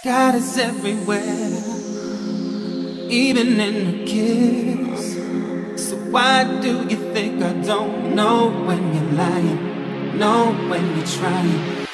God is everywhere, even in a kiss. So why do you think I don't know when you're lying? Know when you're trying?